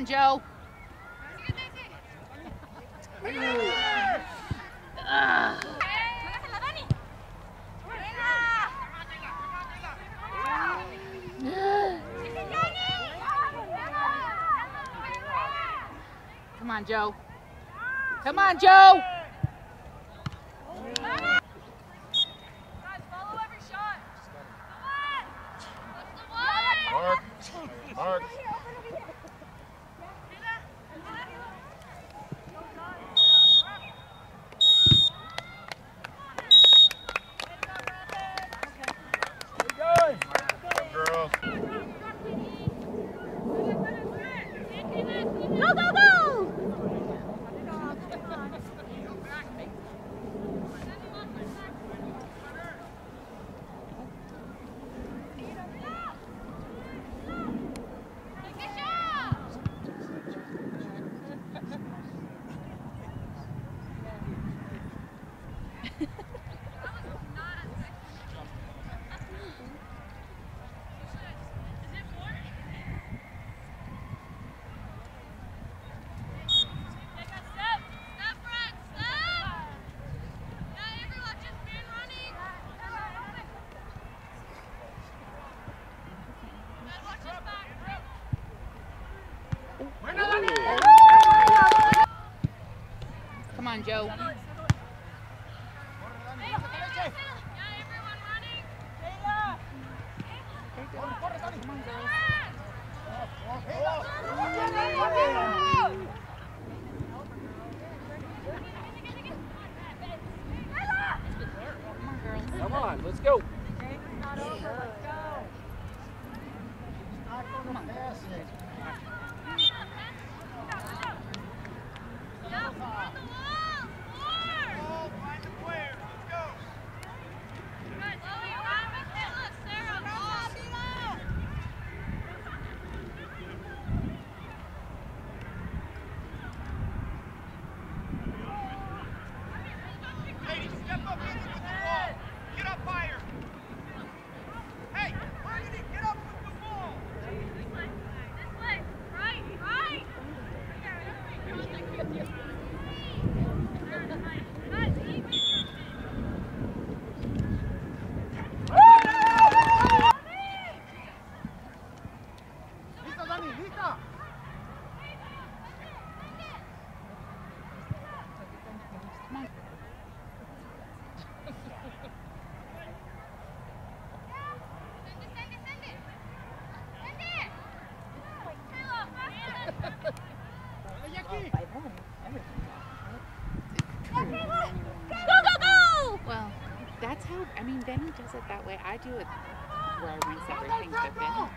Joe. Come on, Joe. Come on, Joe. Mark. Mark. Girls. Go, go, go! Come on, Joe. Come on, let's go. Come on. Well, that's how, I mean, Benny does it that way. I do it where I rinse everything, but Benny.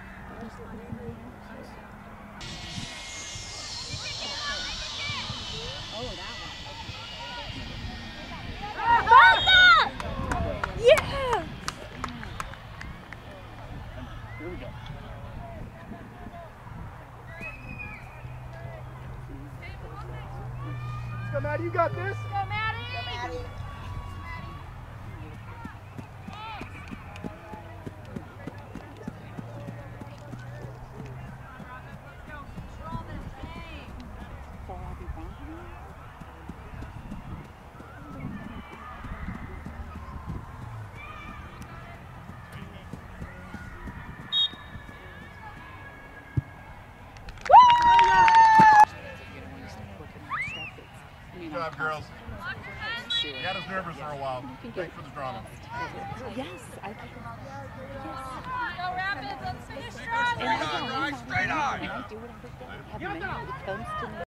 Oh, that one. Yeah! Here we go. Let's go, Maddie. You got this. Go, Maddie! Good job, girls. You had us nervous for a while. Thanks for the drama. Yes, I can. Go Rapids, let's finish strong! Straight on, right? Straight on! I do whatever it comes to me.